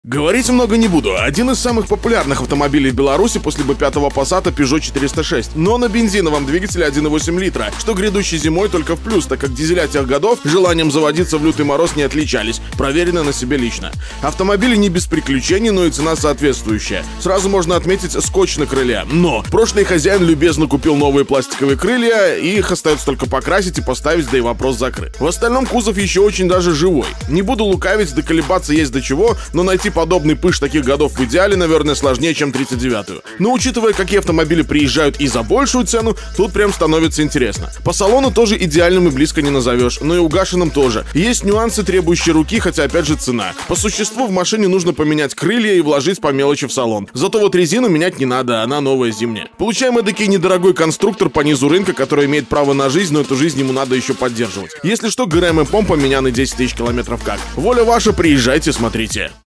Говорить много не буду. Один из самых популярных автомобилей в Беларуси после B5 Passat Peugeot 406, но на бензиновом двигателе 1,8 литра, что грядущей зимой только в плюс, так как дизеля тех годов желанием заводиться в лютый мороз не отличались, проверено на себе лично. Автомобили не без приключений, но и цена соответствующая. Сразу можно отметить скотч на крыле. Но прошлый хозяин любезно купил новые пластиковые крылья, и их остается только покрасить и поставить, да и вопрос закрыт. В остальном кузов еще очень даже живой. Не буду лукавить, доколебаться есть до чего, но найти подобный пыш таких годов в идеале, наверное, сложнее, чем 39-ю. Но учитывая, какие автомобили приезжают и за большую цену, тут прям становится интересно. По салону тоже идеальным и близко не назовешь, но и угашенным тоже. Есть нюансы, требующие руки, хотя опять же цена. По существу в машине нужно поменять крылья и вложить по мелочи в салон. Зато вот резину менять не надо, она новая зимняя. Получаем эдакий недорогой конструктор по низу рынка, который имеет право на жизнь, но эту жизнь ему надо еще поддерживать. Если что, ГРМ и помпа меня на 10 тысяч километров как. Воля ваша, приезжайте, смотрите.